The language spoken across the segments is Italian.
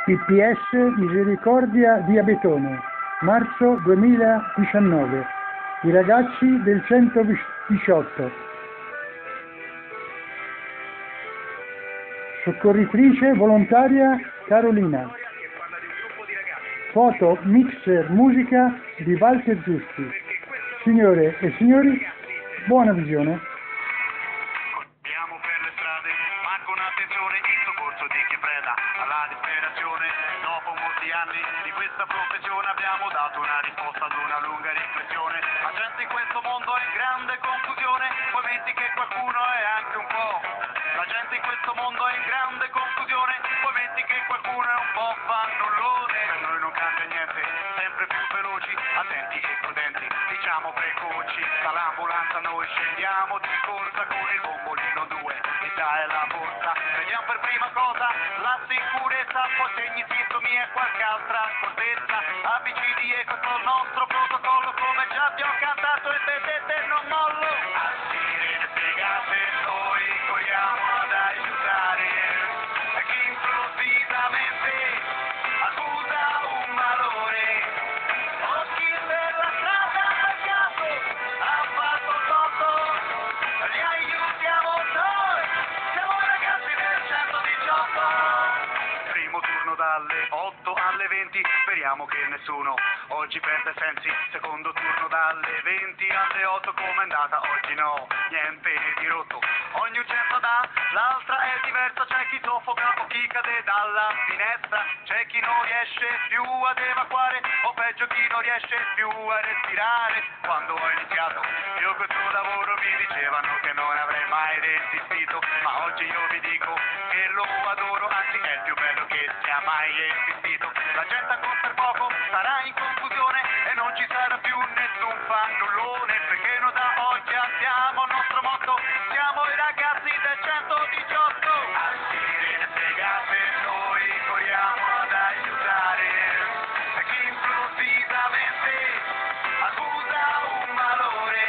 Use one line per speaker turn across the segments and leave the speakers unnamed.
PPS Misericordia di Abetone, marzo 2019. I ragazzi del 118. Soccorritrice volontaria Carolina. Foto, mixer, musica di Walter Giusti. Signore e signori, buona visione.
Corriamo per le strade, ma con attenzione il soccorso di chi preda alla disperazione. Dopo molti anni di questa professione abbiamo dato una risposta ad una lunga riflessione. La gente in questo mondo è in grande confusione, poi metti che qualcuno è anche un po'. La gente in questo mondo è in grande confusione, poi metti che qualcuno è un po' fannullone. Per noi non cambia niente, sempre più veloci, attenti e prudenti, diciamo precoci. Dall'ambulanza noi scendiamo di corsa con il bombolino 2, l'età è la borsa. Vediamo per prima cosa la sicurezza, poi segni, sintomi e qualche altra accortezza. ABCD e questo è il nostro protocollo, come già vi ho cantato e vedete non mollo. A sirene spiegate noi corriamo ad aiutare chi improvvisamente accusa un malore. O chi per la strada per caso ha fatto torto, li aiutiamo noi, siamo i ragazzi del 118. Primo turno dalle 8 alle 20, speriamo che nessuno oggi perde sensi. Secondo turno dalle 20 alle 8, com'è andata? Oggi no, niente di rotto. Ogni urgenza dà, l'altra è diversa, c'è chi soffoca o chi cade dalla finestra, c'è chi non riesce più ad evacuare o peggio chi non riesce più a respirare. Quando ho iniziato io questo lavoro mi dicevano che non avrei mai resistito, ma oggi io vi dico che lo adoro, anzi è il più bello che sia mai esistito. La gente ancora per poco sarà in confusione e non ci sarà più nessun fannullone, perché noi da oggi abbiamo il nostro motto, siamo i ragazzi del 118. A sirene spiegate noi corriamo ad aiutare chi improvvisamente accusa un malore.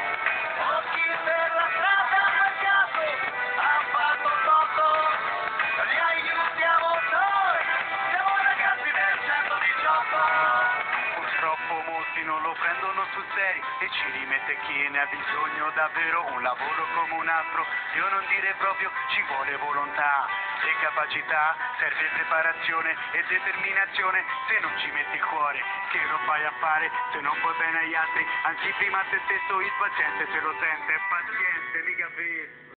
O chi per la strada per caso ha fatto torto, li aiutiamo noi, siamo i ragazzi del 118. Purtroppo molti non lo prendono sul serio e ci rimette chi ne ha bisogno davvero. Un lavoro come un altro, io non direi proprio, ci vuole volontà e capacità, serve preparazione e determinazione. Se non ci metti il cuore, che lo fai a fare? Se non vuoi bene agli altri, anzi prima a te stesso, il paziente se lo sente, paziente, mica vero.